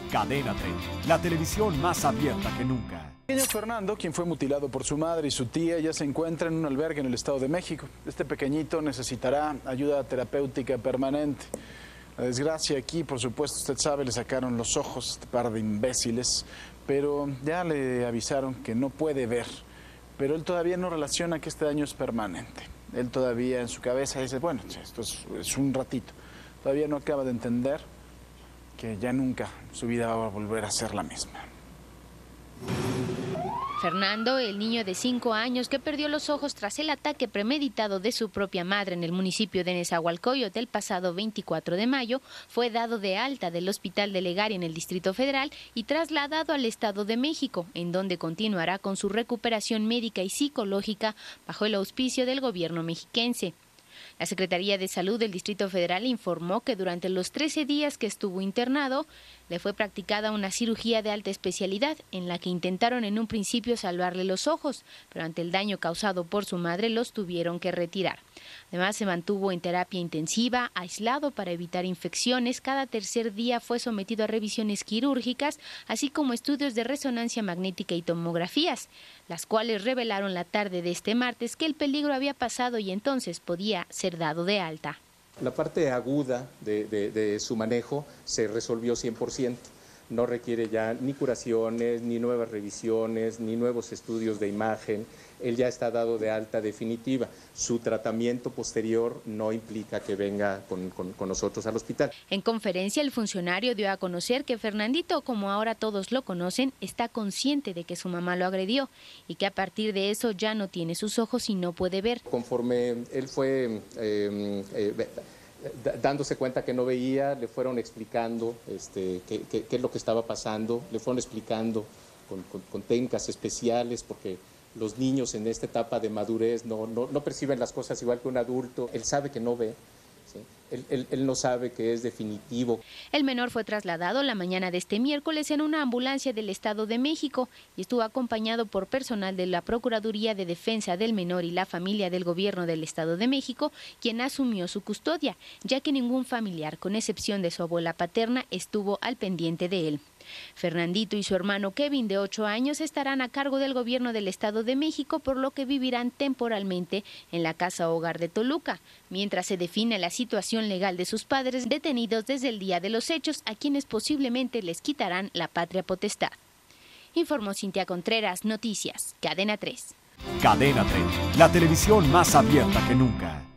Cadena 30, la televisión más abierta que nunca. El pequeño Fernando, quien fue mutilado por su madre y su tía, ya se encuentra en un albergue en el Estado de México. Este pequeñito necesitará ayuda terapéutica permanente. La desgracia aquí, por supuesto, usted sabe, le sacaron los ojos a este par de imbéciles, pero ya le avisaron que no puede ver. Pero él todavía no relaciona que este daño es permanente. Él todavía en su cabeza dice, bueno, esto es un ratito. Todavía no acaba de entender que ya nunca su vida va a volver a ser la misma. Fernando, el niño de 5 años que perdió los ojos tras el ataque premeditado de su propia madre en el municipio de Nezahualcóyotl el pasado 24 de mayo, fue dado de alta del Hospital de Legaria en el Distrito Federal y trasladado al Estado de México, en donde continuará con su recuperación médica y psicológica bajo el auspicio del gobierno mexiquense. La Secretaría de Salud del Distrito Federal informó que durante los 13 días que estuvo internado, le fue practicada una cirugía de alta especialidad en la que intentaron en un principio salvarle los ojos, pero ante el daño causado por su madre los tuvieron que retirar. Además, se mantuvo en terapia intensiva, aislado para evitar infecciones. Cada tercer día fue sometido a revisiones quirúrgicas, así como estudios de resonancia magnética y tomografías, las cuales revelaron la tarde de este martes que el peligro había pasado y entonces podía ser dado de alta. La parte aguda de su manejo se resolvió 100%. No requiere ya ni curaciones, ni nuevas revisiones, ni nuevos estudios de imagen. Él ya está dado de alta definitiva. Su tratamiento posterior no implica que venga con nosotros al hospital. En conferencia, el funcionario dio a conocer que Fernandito, como ahora todos lo conocen, está consciente de que su mamá lo agredió y que a partir de eso ya no tiene sus ojos y no puede ver. Conforme él fue dándose cuenta que no veía, le fueron explicando qué es lo que estaba pasando, le fueron explicando con técnicas especiales, porque los niños en esta etapa de madurez no perciben las cosas igual que un adulto. Él sabe que no ve, ¿sí? Él no sabe que es definitivo. El menor fue trasladado la mañana de este miércoles en una ambulancia del Estado de México y estuvo acompañado por personal de la Procuraduría de Defensa del Menor y la familia del Gobierno del Estado de México, quien asumió su custodia, ya que ningún familiar, con excepción de su abuela paterna, estuvo al pendiente de él. Fernandito y su hermano Kevin, de 8 años, estarán a cargo del Gobierno del Estado de México, por lo que vivirán temporalmente en la casa hogar de Toluca, mientras se define la situación legal de sus padres detenidos desde el día de los hechos, a quienes posiblemente les quitarán la patria potestad. Informó Cintia Contreras, Noticias, Cadena 3. Cadena 30, la televisión más abierta que nunca.